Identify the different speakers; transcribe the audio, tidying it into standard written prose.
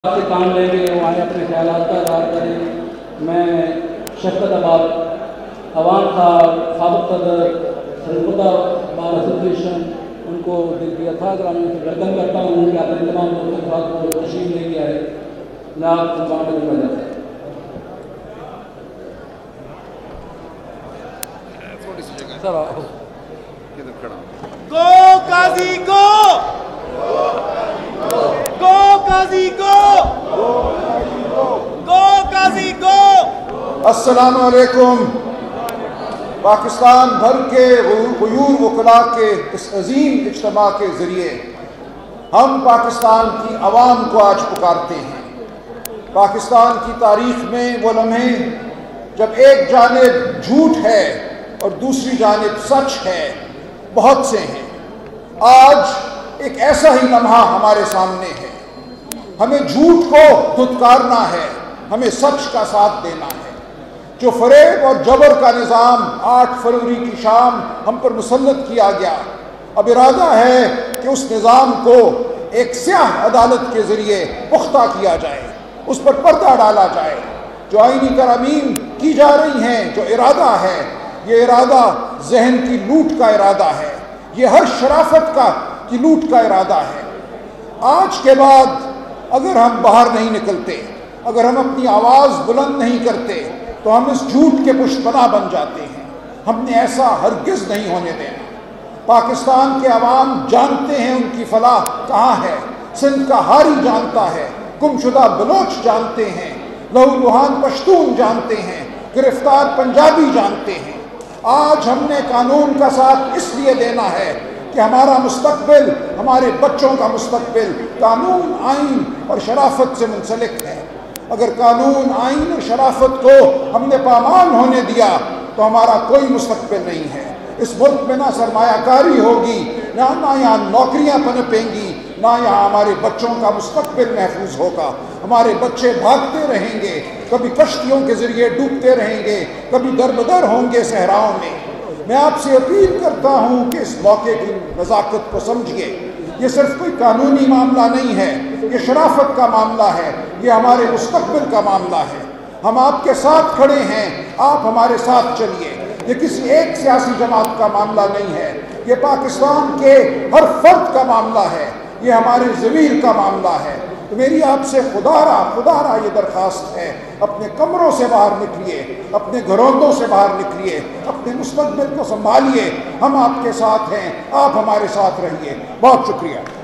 Speaker 1: سے کام لیں گے وہ آئیں اپنے خیالات کا اظہار کریں۔ میں شفقت آباد عوام تھا سابق صدر سرخدہ بار ایسوسیشن ان کو دل کی اتھا گرامی سے گردن کرتا ہوں کہ آپ نے تمام دوستوں کے ساتھ کو تشریف لے کیا ہے۔ میں آپ کو بات کرنا چاہتا ہوں۔
Speaker 2: گو قاضی گو! گو قاضی گو! گو قاضی گو!
Speaker 3: السلام علیکم۔ پاکستان بھر کے غیور وکلاء کے اس عظیم اجتماع کے ذریعے ہم پاکستان کی عوام کو آج پکارتے ہیں۔ پاکستان کی تاریخ میں وہ لمحے جب ایک جانب جھوٹ ہے اور دوسری جانب سچ ہے بہت سے ہیں۔ آج ایک ایسا ہی لمحہ ہمارے سامنے ہے۔ ہمیں جھوٹ کو دھتکارنا ہے، ہمیں سچ کا ساتھ دینا ہے۔ جو فریب اور جبر کا نظام 8 فروری کی شام ہم پر مسلط کیا گیا، اب ارادہ ہے کہ اس نظام کو ایک سیاہ عدالت کے ذریعے پختہ کیا جائے، اس پر پردہ ڈالا جائے۔ جو آئینی ترامیم کی جا رہی ہیں، جو ارادہ ہے، یہ ارادہ ذہن کی لوٹ کا ارادہ ہے، یہ ہر شرافت کی لوٹ کا ارادہ ہے۔ آج کے بعد اگر ہم باہر نہیں نکلتے، اگر ہم اپنی آواز بلند نہیں کرتے تو ہم اس جھوٹ کے پشت پناہ بن جاتے ہیں۔ ہم نے ایسا ہرگز نہیں ہونے دینا۔ پاکستان کے عوام جانتے ہیں ان کی فلاح کہاں ہے، سندھ کا ہاری جانتا ہے، گمشدہ بلوچ جانتے ہیں، لہو لہان پشتون جانتے ہیں، گرفتار پنجابی جانتے ہیں۔ آج ہم نے قانون کا ساتھ اس لیے دینا ہے کہ ہمارا مستقبل، ہمارے بچوں کا مستقبل قانون، آئین اور شرافت سے منسلک ہے۔ اگر قانون، آئین اور شرافت کو ہم نے پامال ہونے دیا تو ہمارا کوئی مستقبل نہیں ہے۔ اس ملک میں نہ سرمایہ کاری ہوگی، نہ یہاں نوکریاں پنپیں گی، نہ یہاں ہمارے بچوں کا مستقبل محفوظ ہوگا۔ ہمارے بچے بھاگتے رہیں گے، کبھی کشتیوں کے ذریعے ڈوبتے رہیں گے، کبھی دربدر ہوں گے صحراؤں میں۔ میں آپ سے اپیل کرتا ہوں کہ اس موقع کی نزاکت کو سمجھیے۔ یہ صرف کوئی قانونی معاملہ نہیں ہے، یہ شرافت کا معاملہ ہے، یہ ہمارے مستقبل کا معاملہ ہے۔ ہم آپ کے ساتھ کھڑے ہیں، آپ ہمارے ساتھ چلیے۔ یہ کسی ایک سیاسی جماعت کا معاملہ نہیں ہے، یہ پاکستان کے ہر فرد کا معاملہ ہے، یہ ہمارے ضمیر کا معاملہ ہے۔ تو میری آپ سے خدا یہ درخواست ہے، اپنے کمروں سے باہر نکلیے، اپنے گھروندوں سے باہر نکلیے، اپنے مستقبل کو سنبھالیے۔ ہم آپ کے ساتھ ہیں، آپ ہمارے ساتھ رہیے۔ بہت شکریہ۔